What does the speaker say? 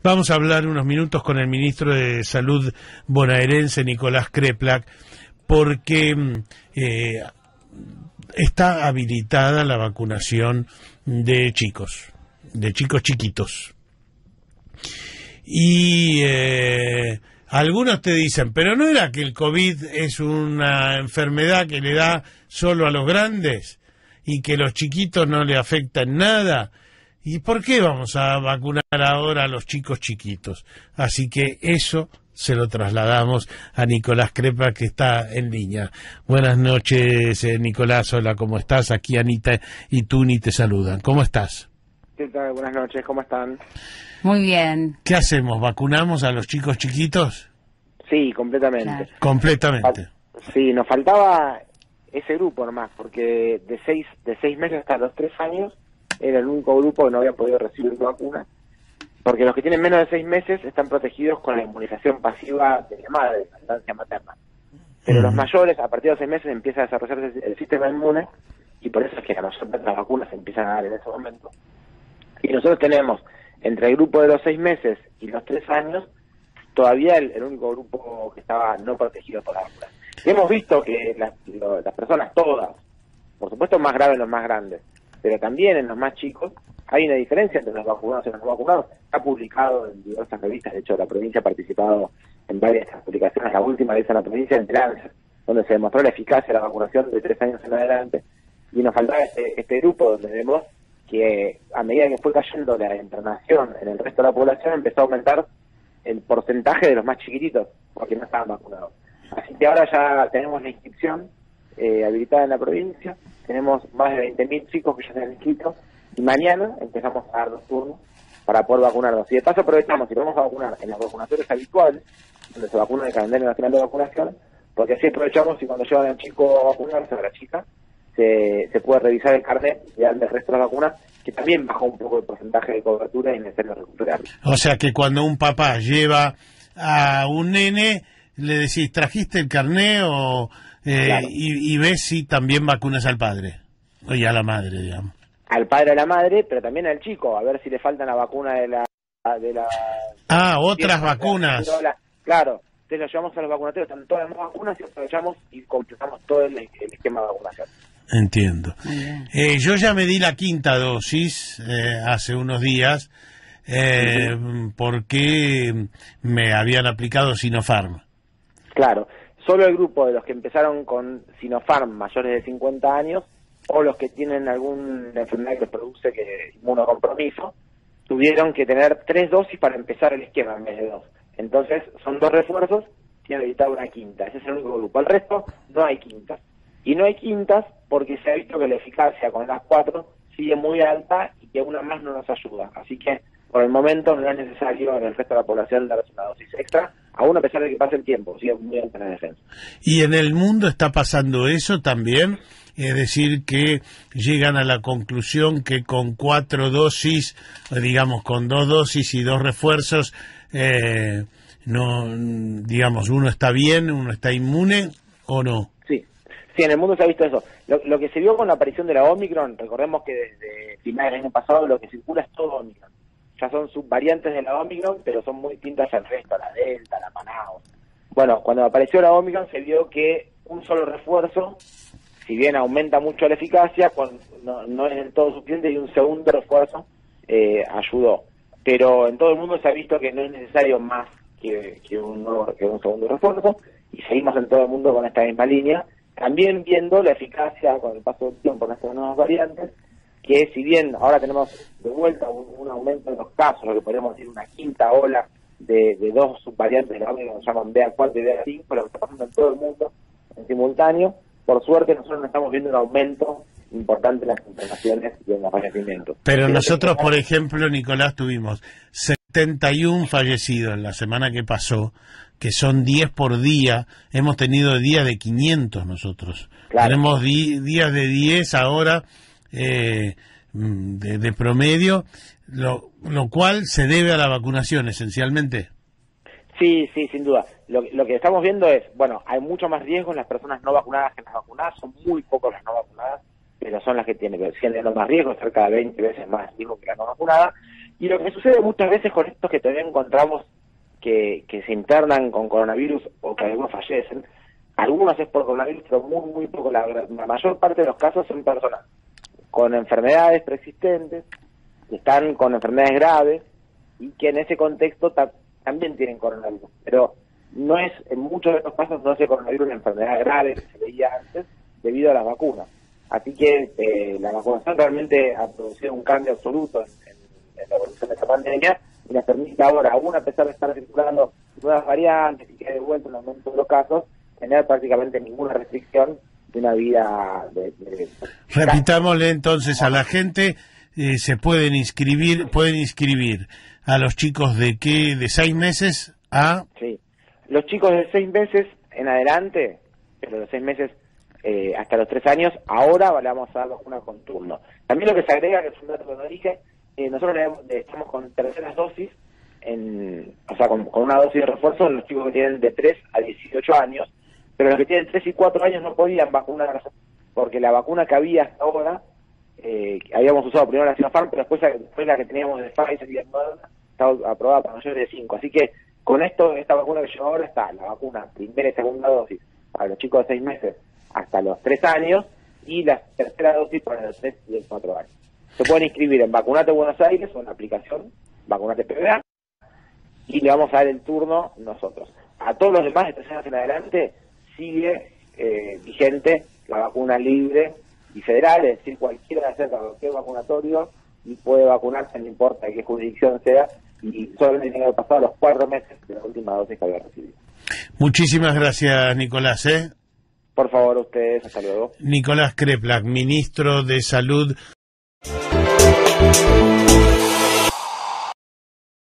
Vamos a hablar unos minutos con el ministro de Salud bonaerense, Nicolás Kreplak, porque está habilitada la vacunación de chicos chiquitos. Y algunos te dicen, pero ¿no era que el COVID es una enfermedad que le da solo a los grandes y que los chiquitos no le afecta en nada? ¿Y por qué vamos a vacunar ahora a los chicos chiquitos? Así que eso se lo trasladamos a Nicolás Kreplak, que está en línea. Buenas noches, Nicolás. Hola, ¿cómo estás? Aquí Anita y Tuni te saludan. ¿Cómo estás? ¿Qué tal? Buenas noches, ¿cómo están? Muy bien. ¿Qué hacemos? ¿Vacunamos a los chicos chiquitos? Sí, completamente. Claro. Completamente. Sí, nos faltaba ese grupo nomás, porque de seis meses hasta los 3 años era el único grupo que no había podido recibir vacuna, porque los que tienen menos de 6 meses están protegidos con la inmunización pasiva de la madre, la lactancia materna. Pero los mayores, a partir de los 6 meses, empieza a desarrollarse el sistema inmune, y por eso es que a nosotros las vacunas se empiezan a dar en ese momento. Y nosotros tenemos, entre el grupo de los 6 meses y los 3 años, todavía el único grupo que estaba no protegido por la vacuna. Y hemos visto que las personas todas, por supuesto más graves los más grandes, pero también en los más chicos, hay una diferencia entre los vacunados y los no vacunados. Está publicado en diversas revistas, de hecho la provincia ha participado en varias publicaciones, la última vez en la provincia de Lancet, donde se demostró la eficacia de la vacunación de 3 años en adelante, y nos faltaba este grupo donde vemos que a medida que fue cayendo la internación en el resto de la población, empezó a aumentar el porcentaje de los más chiquititos, porque no estaban vacunados. Así que ahora ya tenemos la inscripción habilitada en la provincia, tenemos más de 20.000 chicos que ya se han inscrito, y mañana empezamos a dar 2 turnos para poder vacunarlos. Y de paso aprovechamos y vamos a vacunar en las vacunatorios habituales, donde se vacuna el calendario nacional de vacunación, porque así aprovechamos y cuando llevan al chico a vacunarse, a la chica, se puede revisar el carnet y darle el resto de las vacunas, que también bajó un poco el porcentaje de cobertura y es necesario recuperarlo. O sea que cuando un papá lleva a un nene, le decís, ¿trajiste el carnet? Claro. y ves si también vacunas al padre, y a la madre, digamos. Al padre o a la madre, pero también al chico, a ver si le falta la vacuna de la... otras vacunas. Claro, entonces lo llevamos a los vacunatorios, están todas las vacunas y aprovechamos y completamos todo el esquema de vacunación. Entiendo. Yo ya me di la 5ª dosis hace unos días porque me habían aplicado Sinopharm. Claro, solo el grupo de los que empezaron con Sinopharm mayores de 50 años o los que tienen alguna enfermedad que produce inmunocompromiso tuvieron que tener 3 dosis para empezar el esquema en vez de 2. Entonces son 2 refuerzos y han habilitado una 5ª. Ese es el único grupo. El resto no hay 5tas. Y no hay 5tas porque se ha visto que la eficacia con las 4 sigue muy alta y que una más no nos ayuda. Así que por el momento no es necesario en el resto de la población darse una dosis extra, aún a pesar de que pase el tiempo, sigue muy alta la defensa. ¿Y en el mundo está pasando eso también? Es decir, que llegan a la conclusión que con 4 dosis, digamos con 2 dosis y 2 refuerzos, no, digamos, uno está bien, uno está inmune o no. Sí, en el mundo se ha visto eso. Lo que se vio con la aparición de la Omicron, recordemos que desde finales del año pasado lo que circula es todo Omicron. Ya son subvariantes de la Omicron, pero son muy distintas al resto, la Delta, la Manaus. Bueno, cuando apareció la Omicron se vio que un solo refuerzo, si bien aumenta mucho la eficacia, no es del todo suficiente, y un segundo refuerzo ayudó. Pero en todo el mundo se ha visto que no es necesario más que un segundo refuerzo, y seguimos en todo el mundo con esta misma línea, también viendo la eficacia con el paso del tiempo en estas nuevas variantes, que si bien ahora tenemos de vuelta un aumento de los casos, lo que podríamos decir una 5ª ola de 2 subvariantes de la Omicron, que se llaman BA4 y BA5, lo que está pasando en todo el mundo en simultáneo, por suerte nosotros no estamos viendo un aumento importante en las internaciones y en los fallecimientos. Pero nosotros, por ejemplo, Nicolás, tuvimos 71 fallecidos en la semana que pasó, que son 10 por día. Hemos tenido días de 500 nosotros. Claro. Tenemos días de 10 ahora de promedio, lo cual se debe a la vacunación esencialmente. Sí, sin duda. Lo que estamos viendo es, bueno, hay mucho más riesgo en las personas no vacunadas que en las vacunadas, son muy pocos las no vacunadas, pero son las que tienen más riesgo, cerca de 20 veces más riesgo que las no vacunadas, Y lo que sucede muchas veces con estos que todavía encontramos que se internan con coronavirus o que algunos fallecen, algunos es por coronavirus, pero muy poco. La mayor parte de los casos son personas con enfermedades preexistentes, que están con enfermedades graves y que en ese contexto también tienen coronavirus. Pero no es, en muchos de estos casos no es el coronavirus una enfermedad grave que se veía antes debido a las vacunas. Así que la vacunación realmente ha producido un cambio absoluto en la evolución de esta pandemia y nos permite ahora, aún a pesar de estar circulando nuevas variantes y que de vuelta un aumento de los casos, tener prácticamente ninguna restricción de una vida Repitámosle entonces a la gente, se pueden inscribir a los chicos de 6 meses a... Sí, los chicos de 6 meses en adelante, pero de 6 meses hasta los 3 años, ahora le vamos a dar vacuna con turno. También lo que se agrega, que es un dato que no dije, nosotros estamos con terceras dosis, o sea, con una dosis de refuerzo en los chicos que tienen de 3 a 18 años, pero los que tienen 3 y 4 años no podían vacunar, porque la vacuna que había hasta ahora, habíamos usado primero la Sinopharm, pero después la que teníamos de Pfizer y de Moderna, estaba aprobada para mayores de 5. Así que con esta vacuna que llegó ahora está la vacuna primera y segunda dosis para los chicos de 6 meses hasta los 3 años y la tercera dosis para los 3 y los 4 años. Se pueden inscribir en Vacunate Buenos Aires o en la aplicación Vacunate PBA y le vamos a dar el turno nosotros. A todos los demás de 3 años en adelante sigue vigente la vacuna libre y federal, es decir, cualquiera acerca a cualquier vacunatorio y puede vacunarse, no importa de qué jurisdicción sea, y solamente tiene que pasar los 4 meses de la última dosis que había recibido. Muchísimas gracias, Nicolás. Por favor, ustedes, hasta luego. Nicolás Kreplak, ministro de Salud.